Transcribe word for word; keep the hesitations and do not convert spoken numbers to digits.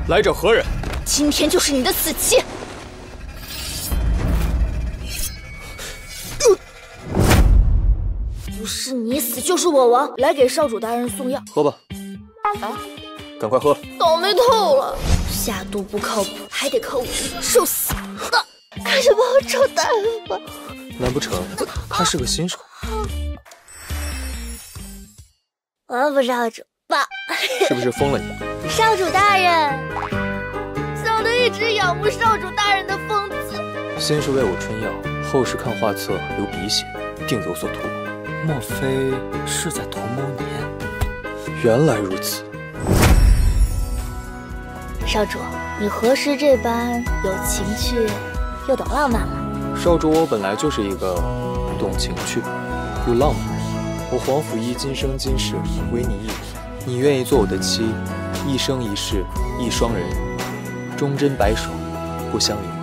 来者何人？ 今天就是你的死期！不是你死就是我亡，来给少主大人送药。 喝吧。 啊！ 赶快喝！ 倒霉透了，下毒不靠谱，还得靠我，受死！啊！快去帮我找大夫吧。 难不成他是个新手？ 王府少主，爸， 是不是封了你？ 少主大人，小的一直仰慕少主大人的风姿。 先是为我春药，后是看画册流鼻血，定有所图。 莫非是在图谋年？ 原来如此。 少主，你何时这般有情趣又懂浪漫了？ 少主，我本来就是一个懂情趣又浪漫的人。我黄甫一今生今世唯你一人，你愿意做我的妻，一生一世一双人，忠贞白首，不相离。